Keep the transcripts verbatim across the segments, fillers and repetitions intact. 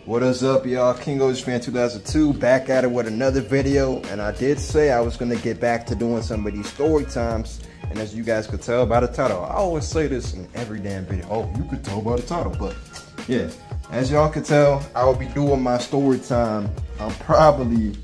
What is up, y'all? King O G Fan two thousand two back at it with another video, and I did say I was gonna get back to doing some of these story times, and as you guys could tell by the title, I always say this in every damn video. Oh, you could tell by the title, but yeah, as y'all could tell, I will be doing my story time. I'm probably,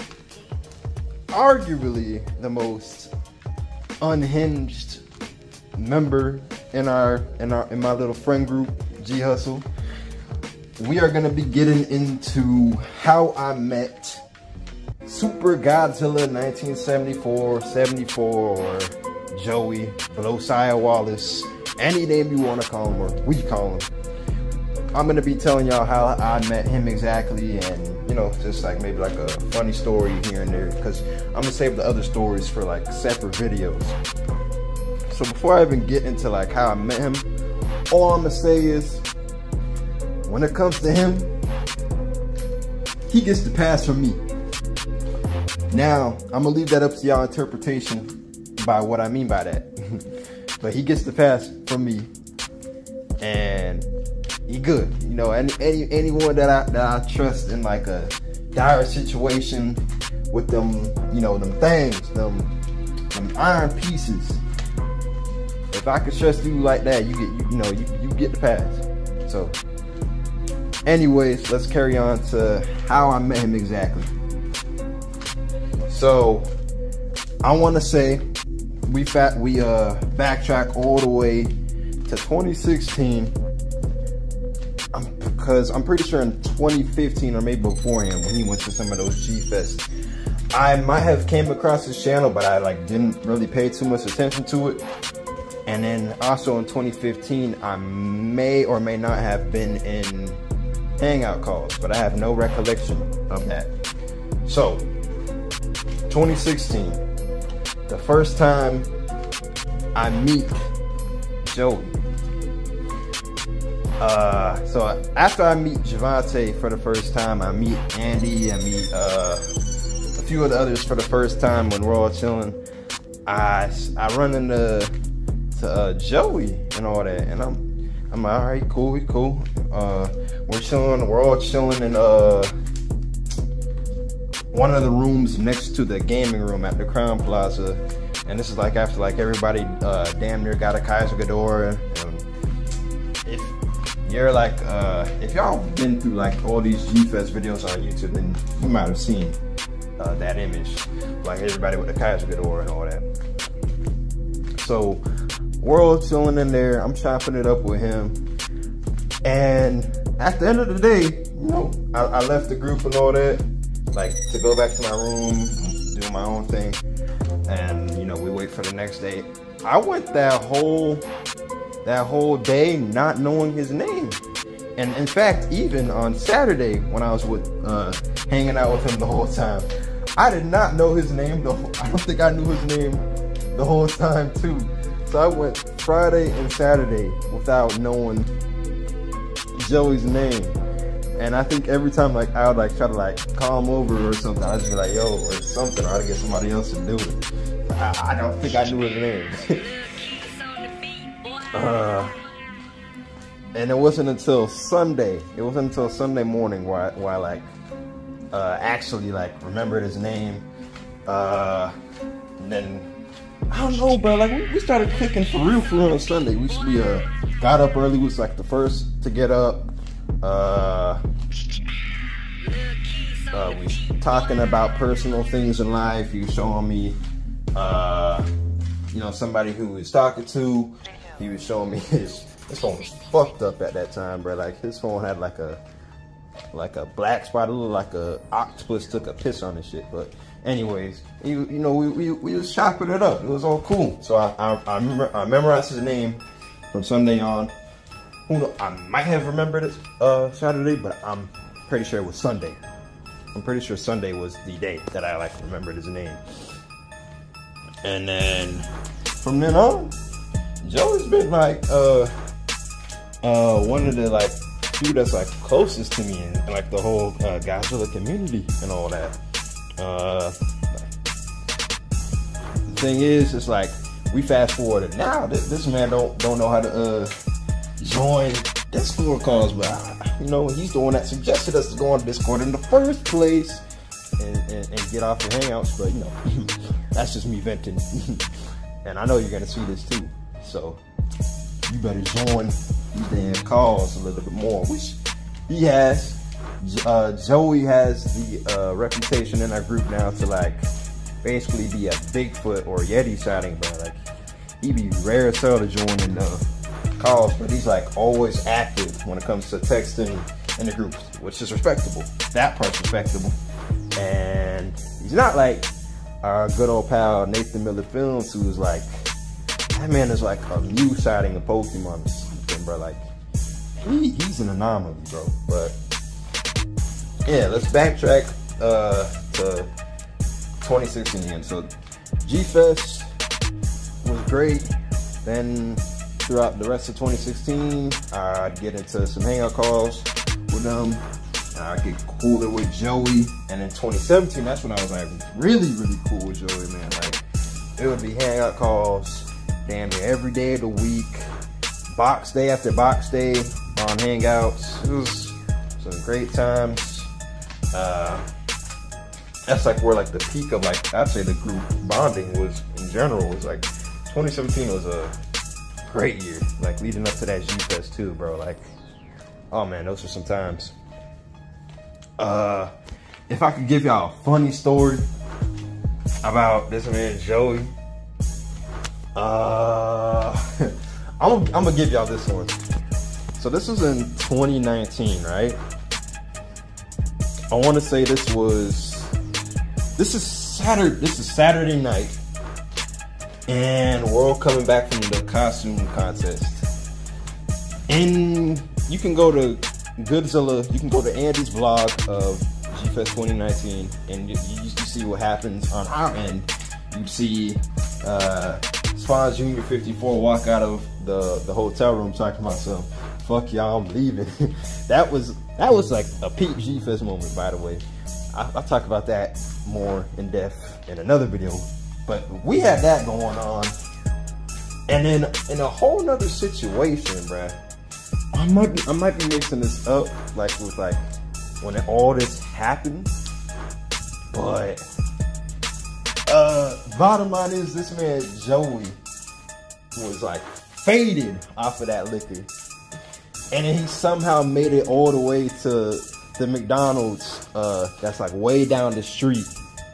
arguably, the most unhinged member in our in our in my little friend group, G Hustle. We are gonna be getting into how I met Super Godzilla nineteen seventy-four, seventy-four, or Joey, Josiah Wallace, any name you want to call him, or we call him. I'm gonna be telling y'all how I met him exactly, and you know, just like maybe like a funny story here and there, because I'm gonna save the other stories for like separate videos. So before I even get into like how I met him, all I'm gonna say is, when it comes to him, he gets the pass from me. Now, I'm gonna leave that up to y'all interpretation by what I mean by that. But he gets the pass from me, and he good. You know, any, any anyone that I that I trust in like a dire situation with them, you know, them things, them them iron pieces. If I could trust you like that, you get you, you know you you get the pass. So. Anyways, let's carry on to how I met him exactly. So, I want to say we fat we uh backtrack all the way to twenty sixteen, um, because I'm pretty sure in twenty fifteen or maybe beforehand when he went to some of those G Fests, I might have came across his channel, but I like didn't really pay too much attention to it. And then also in twenty fifteen, I may or may not have been in hangout calls, but I have no recollection of that. So, twenty sixteen, the first time I meet Joey. Uh, so after I meet Javante for the first time, I meet Andy, I meet uh, a few of the others for the first time when we're all chilling. I I run into to uh, Joey and all that, and I'm I'm like, all right, cool, we cool. Uh, we're chilling, we're all chilling in uh, one of the rooms next to the gaming room at the Crown Plaza. And this is like after like everybody uh, damn near got a Kaiser Ghidorah. Um, if you're like, uh, if y'all been through like all these G Fest videos on YouTube, then you might have seen uh, that image. Like everybody with the Kaiser Ghidorah and all that. So, we're all chilling in there. I'm chopping it up with him. And at the end of the day, you know, I, I left the group and all that, like to go back to my room, do my own thing. And, you know, we wait for the next day. I went that whole, that whole day not knowing his name. And in fact, even on Saturday when I was with, uh, hanging out with him the whole time, I did not know his name. The whole, I don't think I knew his name the whole time too. So I went Friday and Saturday without knowing Joey's name. And I think every time like I would like try to like call him over or something, I'd just be like, yo, or something, or I'd get somebody else to do it. I, I don't think I knew his name. uh, and it wasn't until Sunday, it wasn't until Sunday morning where I, where I like uh, actually like remembered his name. Uh, and then I don't know, bro. Like we, we started clicking for real, for real on Sunday. We we uh got up early. We was like the first to get up. Uh, uh, we was talking about personal things in life. He was showing me, uh, you know, somebody who he was talking to. He was showing me his his phone was fucked up at that time, bro. Like his phone had like a like a black spot. It looked like a octopus took a piss on his shit, but. Anyways, you, you know, we, we, we was chopping it up. It was all cool. So I, I, I, remember, I memorized his name from Sunday on. Who knows, I might have remembered it uh, Saturday, but I'm pretty sure it was Sunday. I'm pretty sure Sunday was the day that I like remembered his name. And then from then on, Joey's been like uh, uh, one of the like few that's like closest to me in, in like the whole uh, Godzilla community and all that. Uh, the thing is, it's like we fast forwarded now. This, this man don't don't know how to uh, join Discord calls, but you know, he's the one that suggested us to go on Discord in the first place and, and, and get off the Hangouts. But you know, that's just me venting. And I know you're gonna see this too, so you better join these damn calls a little bit more, which he has. Uh, Joey has the uh, reputation in our group now to like basically be a Bigfoot or Yeti sighting, but like he be rare as hell to join in the calls, but he's like always active when it comes to texting in the groups, which is respectable. That part's respectable. And he's not like our good old pal Nathan Miller Films, who's like, that man is like a Mew sighting of Pokemon or something, bro. Like he, he's an anomaly, bro. But yeah, let's backtrack uh, to twenty sixteen again. So G-Fest was great. Then throughout the rest of twenty sixteen, I'd get into some hangout calls with them. I'd get cooler with Joey. And in twenty seventeen, that's when I was like really, really cool with Joey, man. Like it would be hangout calls damn near every day of the week. Box day after box day on Hangouts. It was some great times. Uh, that's like where like the peak of like, I'd say the group bonding was in general was like, twenty seventeen was a great year. Like leading up to that G-Fest too, bro. Like, oh man, those were some times. Uh, if I could give y'all a funny story about this man Joey, uh, I'm, I'm gonna give y'all this one. So this was in twenty nineteen, right? I want to say this was, this is Saturday, this is Saturday night, and we're all coming back from the costume contest. And you can go to Godzilla, you can go to Andy's vlog of G-Fest twenty nineteen, and you, you, you see what happens on our end. You see uh, Spawn Junior fifty-four walk out of the, the hotel room talking about some, fuck y'all, I'm leaving. that was that was like a peak G-Fest moment, by the way. I, I'll talk about that more in depth in another video. But we had that going on. And then in a whole nother situation, bruh, I might be, I might be mixing this up like with like when all this happened. But uh bottom line is this man Joey was like faded off of that liquor. And then he somehow made it all the way to the McDonald's uh, that's like way down the street.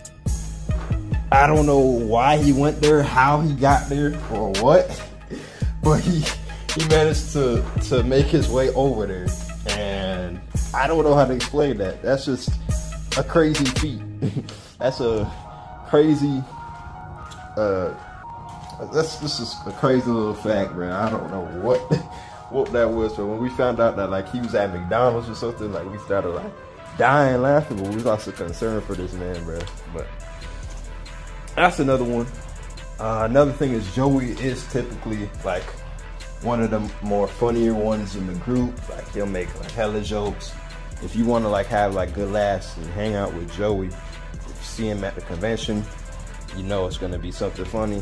I don't know why he went there, how he got there, or what, but he he managed to to make his way over there, and I don't know how to explain that. That's just a crazy feat. That's a crazy. Uh, that's this is a crazy little fact, man. I don't know what. what that was. So when we found out that like he was at McDonald's or something, like we started like dying laughing, but we lost a concern for this man, bro. But that's another one. Uh, another thing is Joey is typically like one of the more funnier ones in the group. Like he'll make like hella jokes. If you want to like have like good laughs and hang out with Joey, if you see him at the convention, you know it's gonna be something funny.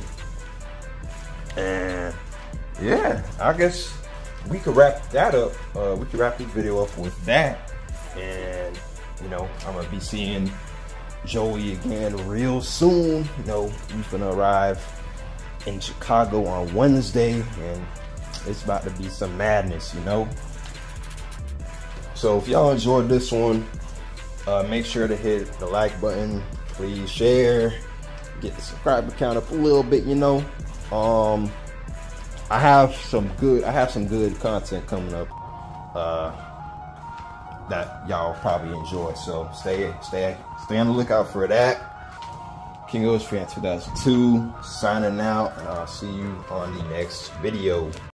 And yeah, I guess we could wrap that up. Uh, we could wrap this video up with that. And, you know, I'm going to be seeing Joey again real soon. You know, we're going to arrive in Chicago on Wednesday. And it's about to be some madness, you know. So if y'all enjoyed this one, uh, make sure to hit the like button. Please share. Get the subscriber count up a little bit, you know. Um... I have some good, I have some good content coming up uh, that y'all probably enjoy. So stay, stay, stay on the lookout for that. King Oz Fan two thousand two signing out, and I'll see you on the next video.